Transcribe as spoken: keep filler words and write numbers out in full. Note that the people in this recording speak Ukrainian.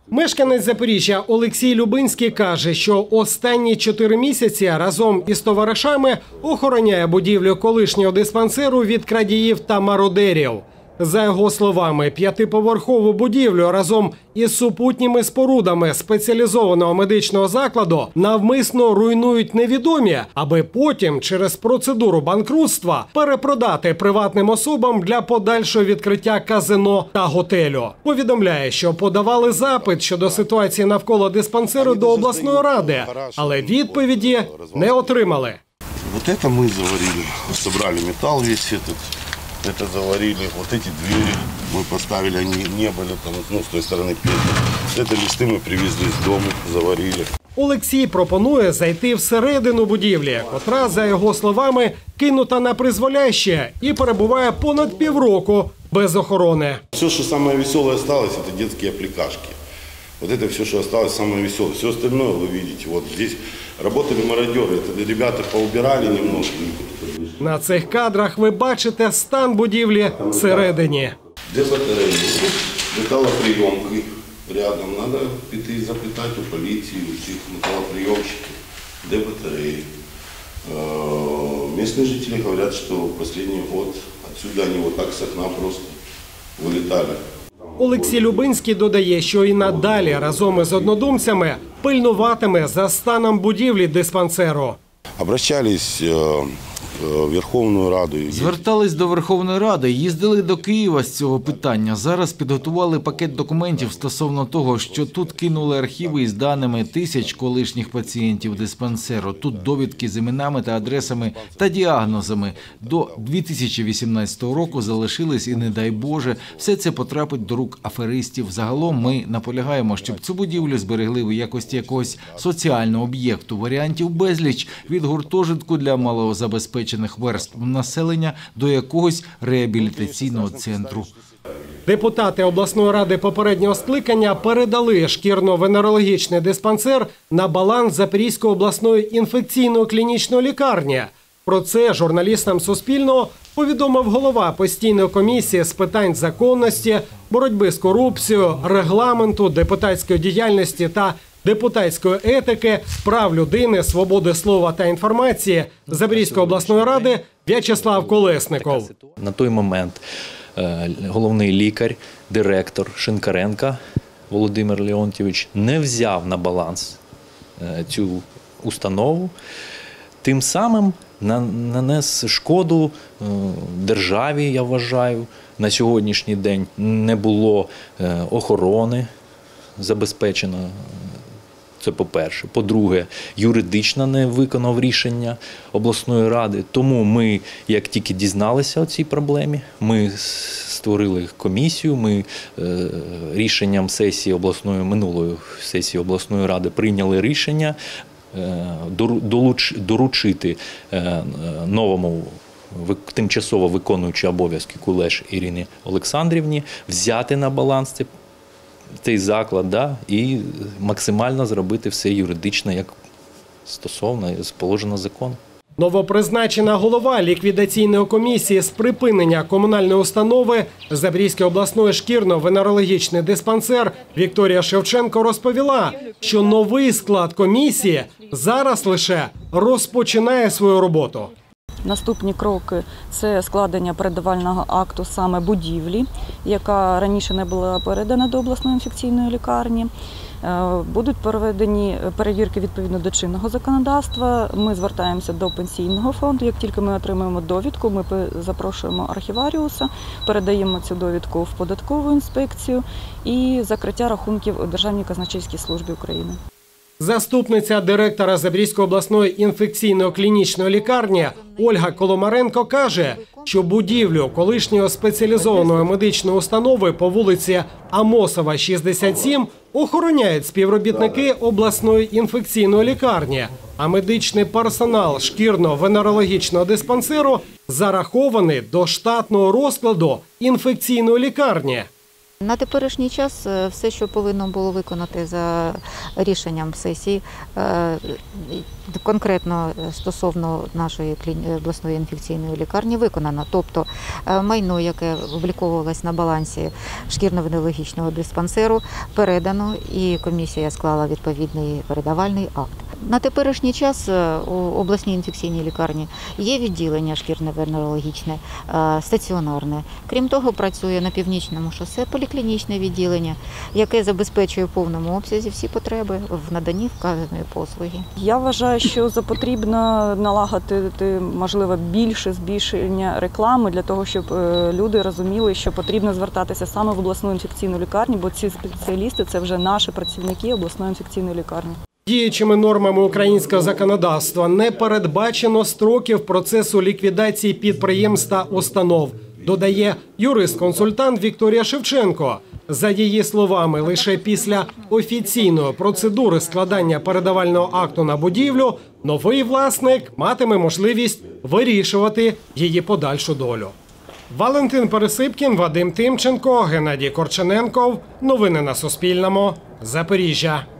Мешканець Запоріжжя Олексій Любинський каже, що останні чотири місяці разом із товаришами охороняє будівлю колишнього диспансеру від крадіїв та мародерів. За його словами, п'ятиповерхову будівлю разом із супутніми спорудами спеціалізованого медичного закладу навмисно руйнують невідомі, аби потім через процедуру банкрутства перепродати приватним особам для подальшого відкриття казино та готелю. Повідомляє, що подавали запит щодо ситуації навколо диспансеру до обласної ради, але відповіді не отримали. Вот это мы заварили, собрали металл весь этот. Это заварили, вот эти двери мы поставили, они не были там, ну, с той стороны петли. Это листы мы привезли из дома, заварили. Олексій пропонує зайти всередину будівлі, котра, за його словами, кинута на призволяще і перебуває понад півроку без охорони. Все, что самое веселое осталось, это детские аппликашки. Вот это все, что осталось, самое веселое. Все остальное вы видите. Вот здесь работали мародеры, это ребята поубирали немножко. На цих кадрах ви бачите стан будівлі всередині. Де батареї? Металоприйомки. Рядом треба піти запитати у поліції, у цих металоприйомщиків. Де батареї? Місцеві жителі говорять, що в останній год отсюда вони вот так з окна просто вилітали. Олексій Любинський додає, що і надалі разом із однодумцями пильнуватиме за станом будівлі диспансеру. Обращались в Верховну Раду. Звертались до Верховної Ради, їздили до Києва з цього питання. Зараз підготували пакет документів стосовно того, що тут кинули архіви із даними тисяч колишніх пацієнтів диспансеру. Тут довідки з іменами та адресами та діагнозами. До дві тисячі вісімнадцятого року залишились і, не дай Боже, все це потрапить до рук аферистів. Загалом ми наполягаємо, щоб цю будівлю зберегли в якості якогось соціального об'єкту. Варіантів безліч – від гуртожитку для малозабезпечених верств населення до якогось реабілітаційного центру. Депутати обласної ради попереднього скликання передали шкірно-венерологічний диспансер на баланс Запорізької обласної інфекційної клінічної лікарні. Про це журналістам Суспільного повідомив голова постійної комісії з питань законності, боротьби з корупцією, регламенту, депутатської діяльності та депутатської етики, прав людини, свободи слова та інформації Запорізької обласної ради В'ячеслав Колесников. На той момент головний лікар, директор Шинкаренко Володимир Леонтійович не взяв на баланс цю установу, тим самим нанес шкоду державі, я вважаю. На сьогоднішній день не було охорони забезпечено. Це по-перше. По-друге, юридично не виконав рішення обласної ради. Тому ми, як тільки дізналися о цій проблемі, ми створили комісію, ми е, рішенням сесії обласної, минулої сесії обласної ради прийняли рішення е, долуч, доручити е, новому тимчасово виконуючій обов'язки Кулеш Ірині Олександрівні взяти на баланс це цей заклад, да, і максимально зробити все юридично, як стосовно, положено закону. Новопризначена голова ліквідаційної комісії з припинення комунальної установи Запорізький обласний шкірно-венерологічний диспансер Вікторія Шевченко розповіла, що новий склад комісії зараз лише розпочинає свою роботу. Наступні кроки – це складення передавального акту саме будівлі, яка раніше не була передана до обласної інфекційної лікарні. Будуть проведені перевірки відповідно до чинного законодавства. Ми звертаємося до пенсійного фонду. Як тільки ми отримаємо довідку, ми запрошуємо архіваріуса, передаємо цю довідку в податкову інспекцію і закриття рахунків у Державній казначейській службі України. Заступниця директора Запорізької обласної інфекційної клінічної лікарні Ольга Коломаренко каже, що будівлю колишньої спеціалізованої медичної установи по вулиці Амосова, шістдесят сім охороняють співробітники обласної інфекційної лікарні, а медичний персонал шкірно-венерологічного диспансеру зарахований до штатного розкладу інфекційної лікарні. На теперішній час все, що повинно було виконати за рішенням сесії, конкретно стосовно нашої обласної інфекційної лікарні, виконано. Тобто майно, яке обліковувалось на балансі шкірно-венерологічного диспансеру, передано, і комісія склала відповідний передавальний акт. На теперішній час у обласній інфекційній лікарні є відділення шкірно-венерологічне, стаціонарне. Крім того, працює на Північному шосе поліклінічне відділення, яке забезпечує в повному обсязі всі потреби в наданні вказаної послуги. Я вважаю, що за потрібно налагодити, можливо, більше збільшення реклами для того, щоб люди розуміли, що потрібно звертатися саме в обласну інфекційну лікарню, бо ці спеціалісти – це вже наші працівники обласної інфекційної лікарні. Діючими нормами українського законодавства не передбачено строків процесу ліквідації підприємств та установ, додає юрист-консультант Вікторія Шевченко. За її словами, лише після офіційної процедури складання передавального акту на будівлю новий власник матиме можливість вирішувати її подальшу долю. Валентин Пересипкін, Вадим Тимченко, Геннадій Корчененков. Новини на Суспільному. Запоріжжя.